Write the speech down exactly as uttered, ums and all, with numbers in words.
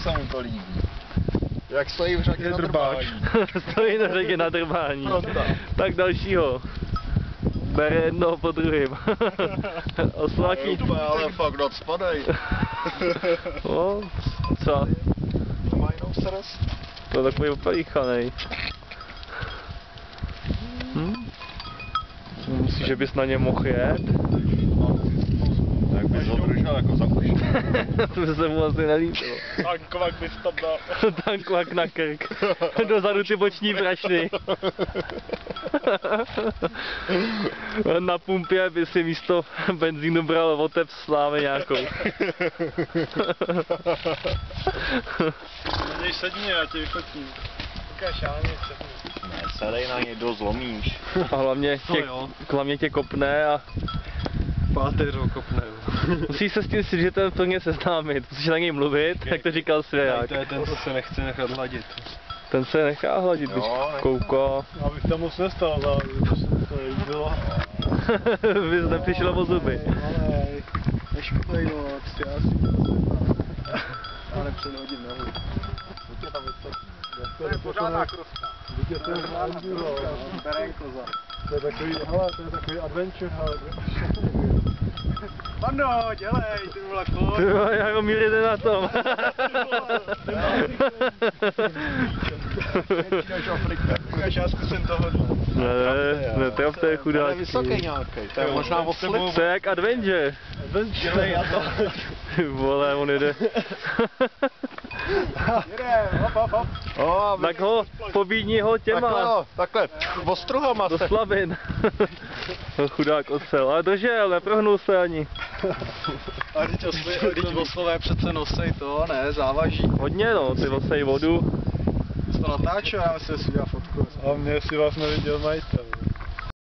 se mu to líbí. Jak stojí v řadě na drbání. Stojí na řadě na drbání. Tak dalšího. Bere jednoho po druhým. Osláky. Ale fakt nadspadej. No, co? To má jinou srst. To je takový opelíchanej. Hm? Myslíš, že bys na ně mohl jet? Jak bys ho držel jako za uši. To by se mu asi nelíbilo. Tankovak bys tam dal. Tankovak na krk. Dozadu ty boční brašny. Na pumpě by si místo benzínu bral otep slámy nějakou. Když sedni, já tě vyfotím. Ukáž, já nevím, sedni. Ne, sedej na něj, dost zlomíš. A hlavně tě, hlavně tě kopne a... Páteřou kopne. Musíš se s tím že ten plně seznámit, musíš na něj mluvit, jak to říkal Svěják. To je ten, co se nechce nechat hladit. Ten se nechá hladit, když kouká. Abych tam moc nestal, ale to jsem to neviděl. Vy jsi nepřišel o zuby. Ale neškodej no, ty asi. Já nepřenhodím nahoru. To je pořádná kroska. To je enduro, berenko za. To je takový, hele, to je takový adventure, hele. Pando, dělej, ty vole, pojď. Ty vole, Jaromír jde na tom. Ukáž, já zkusím tohle. Ne, netraf, to je chudáčky. To je vysoký nějaký, to je možná o slib. To je jak Adventure. Dělej, já to. Ty vole, on jede. Jede, hop, hop, hop. O, Tak ho, pobídni ho těma. takhle, takhle, ostruhama Do se. slabin. Chudák ocel, ale držel, neprohnul se ani. A teď oslové přece nosej to, ne, závaží. Hodně no, ty osej vodu. To natáčel, já myslím, že si udělal fotku. A mě si vás neviděl majitel.